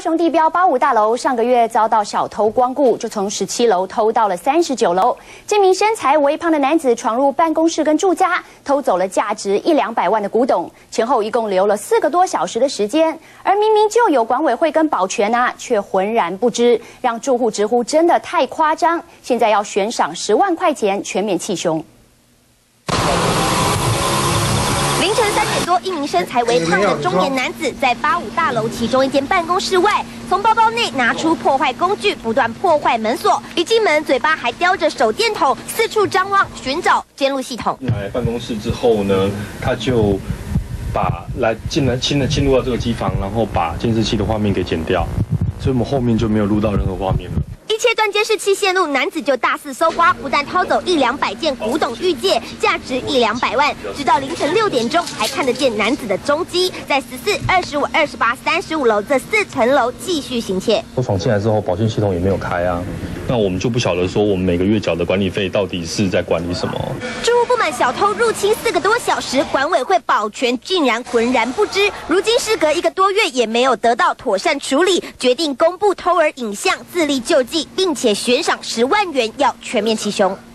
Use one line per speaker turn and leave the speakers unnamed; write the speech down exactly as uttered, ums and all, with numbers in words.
雄地标八五大楼上个月遭到小偷光顾，就从十七楼偷到了三十九楼。这名身材微胖的男子闯入办公室跟住家，偷走了价值一两百万的古董，前后一共留了四个多小时的时间。而明明就有管委会跟保全啊，却浑然不知，让住户直呼真的太夸张。现在要悬赏十万块钱，全面缉凶。
凌晨三点多，一名身材微胖的中年男子在八五大楼其中一间办公室外，从包包内拿出破坏工具，不断破坏门锁。一进门，嘴巴还叼着手电筒，四处张望寻找监录系统。
来办公室之后呢，他就把来进来进来进入到这个机房，然后把监视器的画面给剪掉，所以我们后面就没有录到任何画面了。
一切断监视器线路，男子就大肆搜刮，不但掏走一两百件古董玉戒，价值一两百万，直到凌晨六点钟还看得见男子的踪迹，在十四、二十五、二十八、三十五楼这四层楼继续行窃。
我闯进来之后，保险系统也没有开啊，那我们就不晓得说我们每个月缴的管理费到底是在管理什么。
住户不满小偷入侵四个多小时，管委会保全竟然浑然不知，如今事隔一个多月也没有得到妥善处理，决定公布偷儿影像，自力救济。 并且悬赏十万元，要全面缉凶。